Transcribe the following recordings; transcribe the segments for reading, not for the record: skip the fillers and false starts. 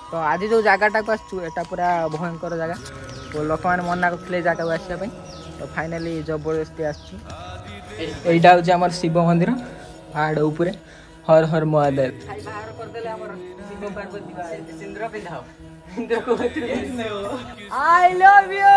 तो आज जो जगटा को आसटा पूरा भयंकर जगह तो लोक मैंने मना करते जगह को आसवाई तो फाइनाली जबरदस्ती आईटा हूँ शिव मंदिर पहाड़ उपरे हर हर Mahadev I love you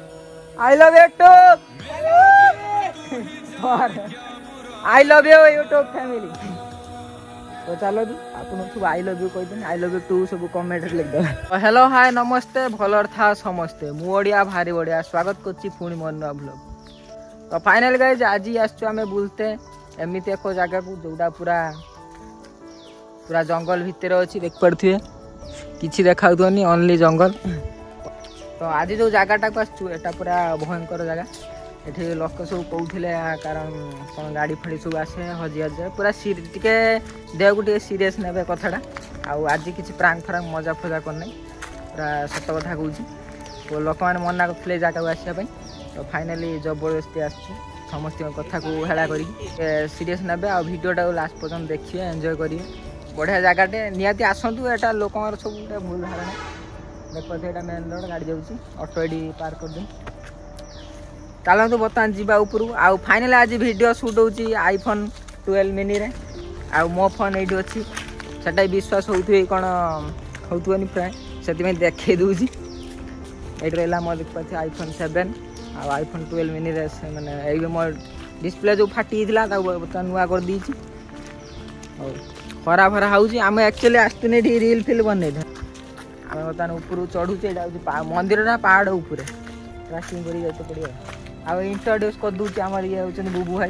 I love you YouTube family. तो चलो आप आई लव यू कही आई लव यू टू सब कमेंट लिखदे। हेलो हाय नमस्ते भलर था समस्ते मु ओडिया भारी बढ़िया स्वागत करछि पुणी मोर नया ब्लॉग। तो फाइनल गाइज आज आम बुलते एमती एक जगह को जोटा पूरा पूरा जंगल भितर अच्छी देख पड़े किसी देखा ओनली जंगल। तो आज जो जगटा को आसटा पूरा भयंकर जगह ये लोक सब कहते कारण कौन गाड़ी फाड़ी सब आसे हजि हजाए पूरा टे देह को सीरीयस ने कथाटा आज किसी प्रांग फ्रांग मजा फजा करना पूरा सत कथा कहूँ। तो लोक मैंने मना करते जगह को आसवाई तो फाइनाली जबरदस्ती समस्त कथा को हेला कर सीरीयस ने भिडियोटा लास्ट पर्यटन देखिए एंजॉय करेंगे बढ़िया जगहटे निहाती आसतु एटा लोक सब भूल धारणा देखो ये मेन रोड गाड़ी जाऊँगी ऑटो ये पार्क कर दूँ चलतु बर्तमान जावा उपरू आउ फाइनाल आज वीडियो शूट होची आईफोन 12 मिनी रे आउ मो फोन ये अच्छी से विश्वास होती कौन होनी प्राय से देखे दूसरी ये रहा मो देख पाते आईफोन 7 आईफोन 12 मिनी रे मैंने मो डिस्प्ले जो फाटी बर्तमान नुआ कर दी खरा फरा होम एक्चुअली आसतुने रिल फिल बन आम बर्तमान उपरू चढ़ुचे मंदिर ना पहाड़ उपरे ट्राकिंग कर पड़े इंट्रोड्यूस कर दूसरी आम ये हूँ बुबू भाई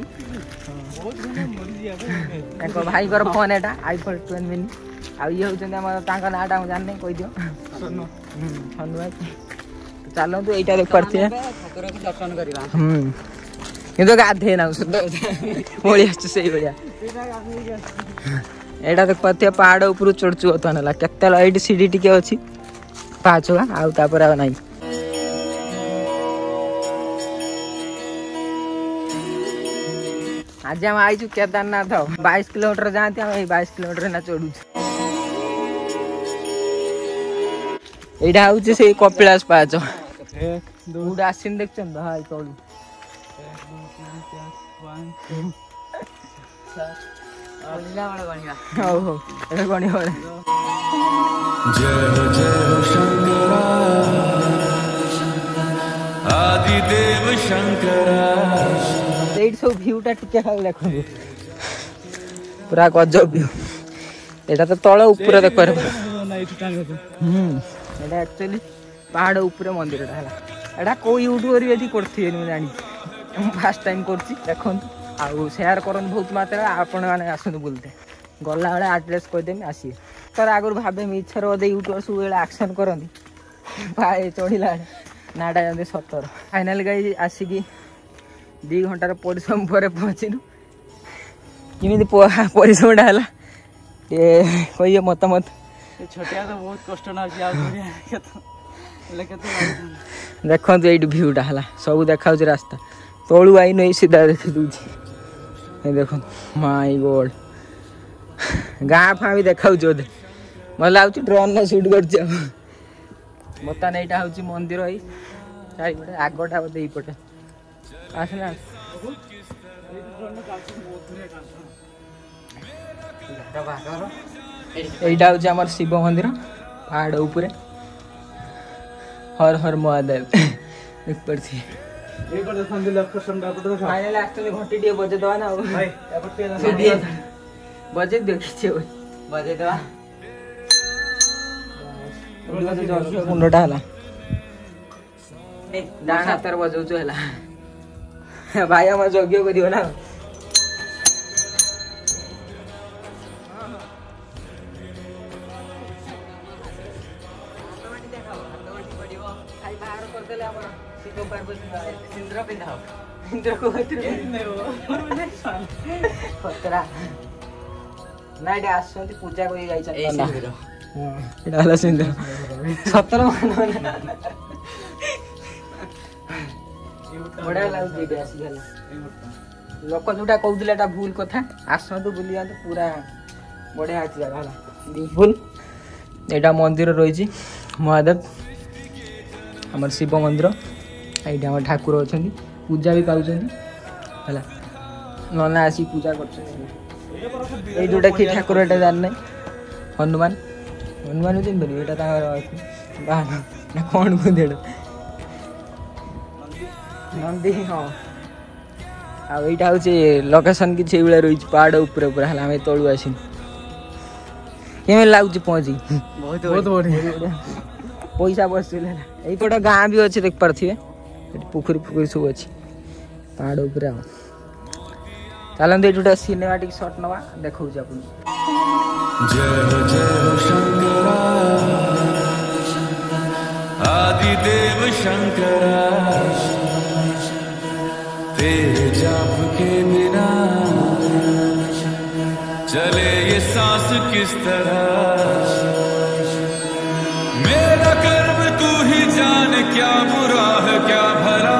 भाई फोन एटा आईफोन 12 मिनी ये हूँ नाटा मुझे जाने कहीदि सोनू भाई चलतु यहाँ देख पारे कि गाधे ना मोड़ी आसे भाया यहाँ देख पारे पहाड़ उपरू चढ़चु बर्तमान है के सीढ़ी टी अच्छी पाँच आउपर ना आज हम आईचु केदारनाथ 22 किलोमीटर जाती 22 किलोमीटर ना चढ़ू यहाँ हूँ से कपिलास पाच आसीन देख हाँ चलू आदिदेव शंकरा सब भ्यूटा टिके देखो पूरा गजब भ्यू यहाँ तो तल उपर देख पार एक्चुअली पहाड़ उपर मंदिर है कौ यूट्यूबर भी ये करते मुझे जानी फास्ट टाइम कर देखु आउ सेयार कर बहुत मात्रा आपण मैंने आसतु बुलते गला बेले आड्रेस कहीदेमी आसिए तर आगुरी भावे इच्छा बोधे यूट्यूबर सब एक्शन करती चढ़ला नाटा जमी 17 फाइनाल गाई आसिकी 2 घंटार परिश्रम पर पहुँचलु किमी परिश्रमटा है कहिए मतामत छोटिया तो बहुत कष्ट ना देखो ये भ्यूटा है सब देखा रास्ता तलू आई नहीं सीधा देखी दूसरी देख माय गॉड गाँ फाँ भी देखा बोधे मत लगे ड्रोन में सुट कर बर्तमान यहाँ हूँ मंदिर ही चारिपटे आगटा बोधे यपटे आसना यहाँ हूँ आम शिव मंदिर पहाड़ उपरे हर हर महादेव देख पड़ी घंटी टे बजे दवा ना बजे देखी बजे दवा मुंडटा है डाण हाथ बजाऊ है भाई आम यज्ञ कर ना पूजा कर सतर बढ़िया लगे लोक जोटा कहते भूल कथा आसतु बुली पूरा बढ़िया अच्छी जगह बिल्कुल एटा मंदिर रही महादेव आम शिव मंदिर ये आम ठाकुर अच्छा पूजा भी पाँच है नना आसी पूजा कर जोटा कि ठाकुर एटा जान ना हनुमान हनुमान चिन्ह पारे यहाँ कौन कहते नंदी हाँ आईटा हूँ लोकेशन किसी रही पहाड़ उपर पूरा है तलू आस केम लगुच पहुँची बहुत बढ़िया पैसा बसुल यहीपट गाँ भी अच्छे देख पारे पोखरी फोखरी सब अच्छी पहाड़ उपर चलते ये गोटे सिनेमाटिक शॉट नवा देखा आदिदेव शंकरा तेरे जाप के बिना चले ये सांस किस तरह मेरा कर्म तू ही जान क्या बुरा है क्या भला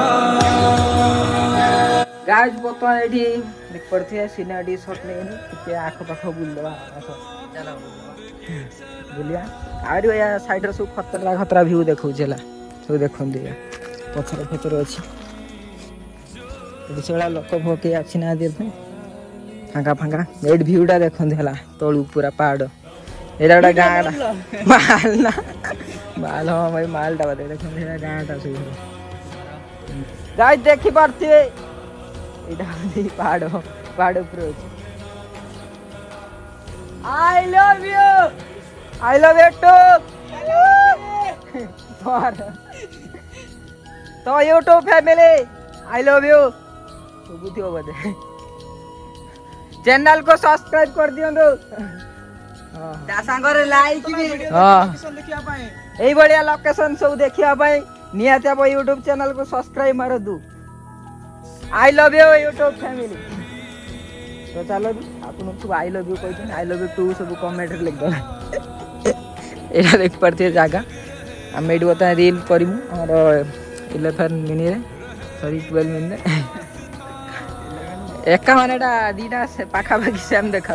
गाइस बर्तमान ये देख पड़े सिनेमाटिक शॉट नहीं आख पाख बुलवा बुलिया आरी या साइड सब खतरा खतरा व्यू देखा सब देखते पथर फचर अच्छी से लोक फोक आसी ना फांका फांका ये भ्यूटा देखते है तलू पूरा पहाड़ यहाँ गोटे गाँटा माल ना माल हाँ भाई मालटा बोधे देखते गाँटा सब गाइस देखी पारे यहाँ पहाड़ पहाड़ ऊपर अच्छे I love you too तो YouTube family I love you बुद्धि हो बोधे चैनल को सब्सक्राइब कर दियो लाइक भी यही बढ़िया लोकेशन सब देखिया निहाती आप YouTube चैनल को सब्सक्राइब मार दू I love you YouTube family तो चलो आप सब आई लव यू कहते आई लव यू टू सब कमेंट लिखद यहाँ देख पारे जगह आम ये बता रील करूँ आम 11 मिनिट सरी 12 मिनिट एका मान दीटा पाखापाखि सेम देखा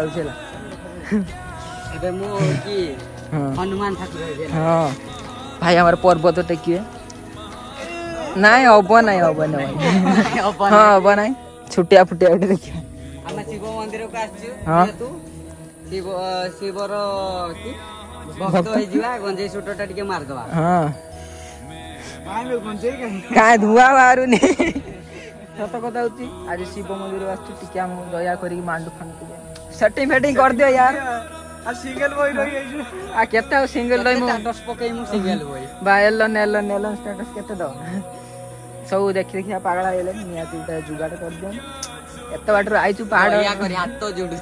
हाँ भाई हमारे पर्वत टेकिए ना हम ना हम हाँ हम ना छुटिया फुटिया गोटे देखिए शिव मंदिर को हाँ शिवर भक्त गंजे छोटा टे मारदवा हाँ क्या धुआ बाहर सत कथा आज शिव मंदिर आसटी दया कर मांडू फांडू सेटिंग फेटिंग कर दियो यार सिंगल बॉय रही आ केते सिंगल रही स्टेटस पकई सिंगल बॉय बा एलन एलन एलन स्टेटस केते दो सब देखि देखिया पागला हेले नियाती जुगाड़ कर दियो एत बाटर आईचु पहाड़ हाथ जोड़ू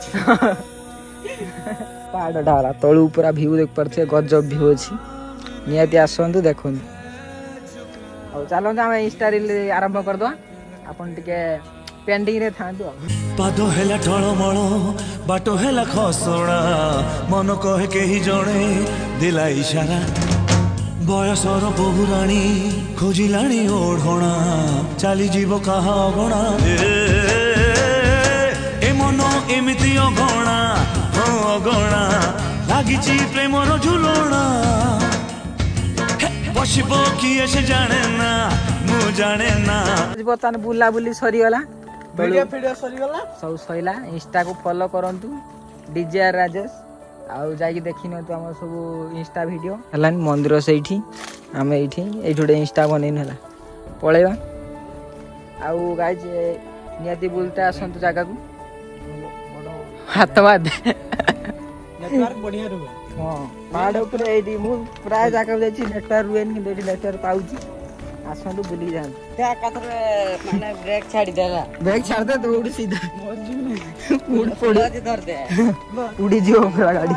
पहाड़ ढाला तलू पूरा व्यू देख पारे गजब व्यू अच्छी निहाती आसतु देखु चलते आम इंस्टा रील आरंभ करदे आपन टिके पेंडिंग रे थांतु पाद हेला टळमळ बाटो हेला खसणा मन कहे केही जणे दिला इशारा बयसर बहुराणी खोजिलाणी ओढ़णा चली जीव कहा अगणा ए मन एमिति अगणा हाँ अगणा लागिची प्रेमर झुलणा बसब किए से जाने ना मु जाने ना बर्तमान बुला बुली सरीगला वीडियो सरीगला सब सैला इंस्टा को फॉलो करंतु डीजे राजेश आउ जाई देखि न तो हम सब इंस्टा वीडियो हलान मंदिर सेठी आमे एठी गोटे इंस्टा बनैन हला पळेबा आउ गाइज नियाती बुलते आसंतु जगह को हाथ बाद नेटवर्क बढ़िया रुहे हां पहाड़ ऊपर एठी मु प्राय जगह जाछि नेटवर्क रुएन कि एठी नेटवर्क पाउछि आसंतु बुली जान त्या कातर माने ब्रेक छाड़ी देला ब्रेक छाड़ दे तो उड़ी सीधा उड़ पड़ी धर दे उड़ी जियो पूरा गाड़ी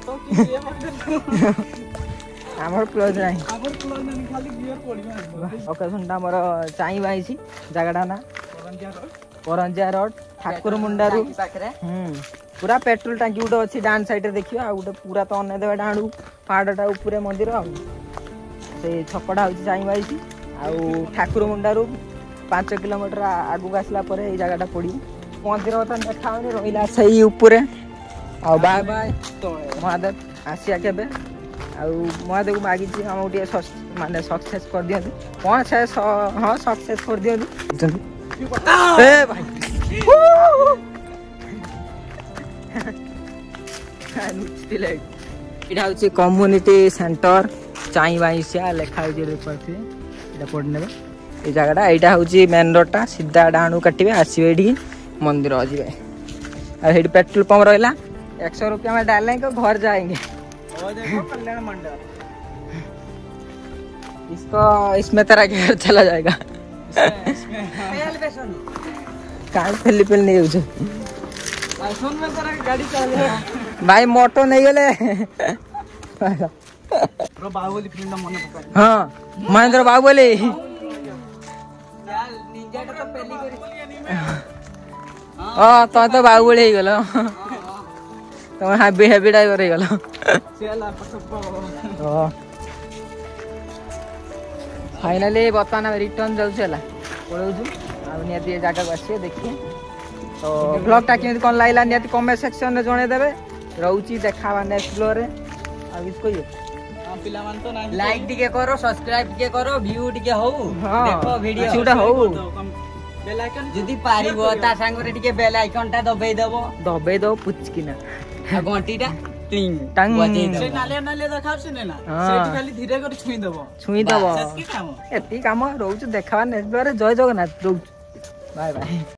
हमर क्लोज नाही हमर क्लोज नहीं खाली गियर पड़िया लोकेशन ता हमर चाई बाईसी जगड़ा ना परंजिया रोड ठाकुर मुंडारू पूरा पेट्रोल टांकी गोटे अच्छी डान साइड देखियो आ गोटे पूरा तो अने देबा डाणू पहाड़टा ऊपर मंदिर आ से छकड़ा होची चाई बाईसी आउ ठाकुर मुंडारू 5 किलोमीटर आगु आसला परे ए जगहटा पड़ी मंदिर तो देखा रहा से ऊपर आ बाय बाय महादेव आसिया केबे महादेव को मागी आम गोटे माने सक्सेस कर दियंतु कौन से हाँ सक्सेस कर दियंतु ए भाई इटा हूँ कम्युनिटी सेंटर चाई बाईसिया लेखा देखा पढ़ने ये जगह यहाँ हूँ मेन रोडटा सीधा डाणु काटे आसवे ये मंदिर जी पेट्रोल पंप रहा 100 रुपया में डालेंगे घर जाएंगे कल्याण मंडल इसको इसमें तेरा घर चला जाएगा कहाँ फिलिपिन नहीं यूज में तेरा गाड़ी चले भाई मोटो नहीं गले बाहुबली फिल्म मन पका हाँ महेंद्र बाहुबली हाँ तो बाहुबली ही गलो तुम हाबी हेवी ड्राइवर ही गलो फाइनाली बर्तमान रिटर्न जाऊँ पढ़ाऊँ आती जगह को आसिए देखिए तो ब्लॉगटा केमती कौन लगला निहाती कमेंट सेक्शन में जनईदेवे रोची देखा नेक्स्ट ब्लॉग रे आ किस कहिए लाइक टिके करो सब्सक्राइब टिके करो व्यू टिके हो देखो वीडियो छुटा हो बेल आइकन जदी पारिबो ता संगरे टिके बेल आइकन टा दबेई दो पुचकिना आ घंटीटा टिंग टंग बजेई दो से नाले देखाउ से ना सेठी खाली धीरे कर छुई दबो एती काम रोच देखा नेक्स्ट ब्लॉग रे जय जगन्नाथ रोच बाय बाय।